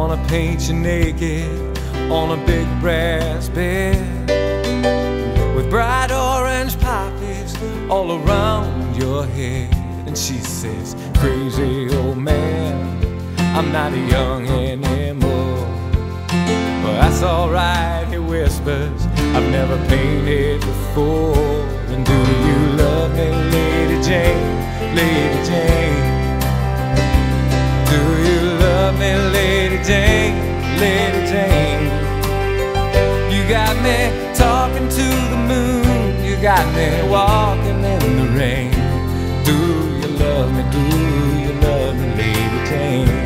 wanna paint you naked on a big brass bed with bright orange poppies all around your head. And she says, crazy old man, I'm not young anymore. Well, that's alright, he whispers, I've never painted before. And do you love me, Lady Jane, Lady Jane? Do you love me, Lady Jane, Lady Jane? You got me talking to the moon, you got me walking in the rain. Do you love me, do you love me, Lady Jane?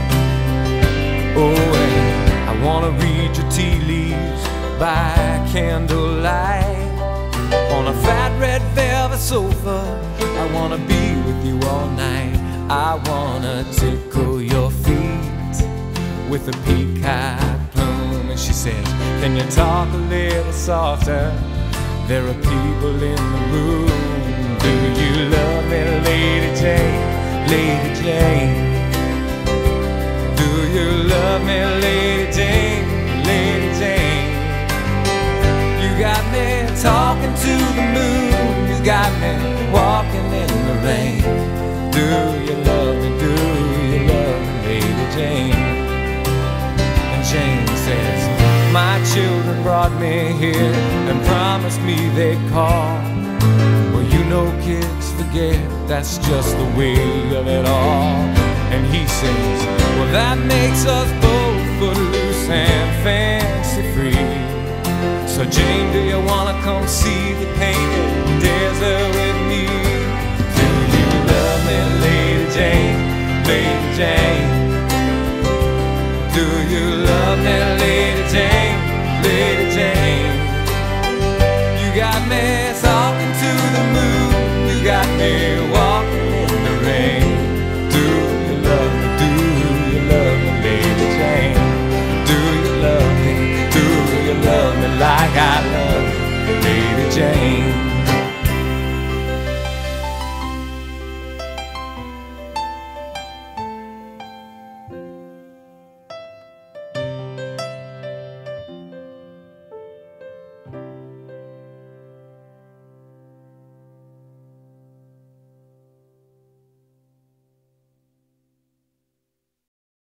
Oh, and I wanna read your tea leaves by candlelight on a fat red velvet sofa. I wanna be with you all night. I wanna tickle your feet with a peacock plume. And she says, can you talk a little softer? There are people in the room. Do you love me, Lady Jane, Lady Jane? Do you love me, Lady Jane, Lady Jane? You got me talking to the moon, you got me walking in the rain. Do you love me, do you love me, Lady Jane? And Jane says, my children brought me here and promised me they'd call. Well, you know kids forget, that's just the way of it all. And he says, well, that makes us both footloose and fancy free. So Jane, do you wanna come see the painted desert with me? Do you love me, Lady Jane, Lady Jane? Do you love me, Lady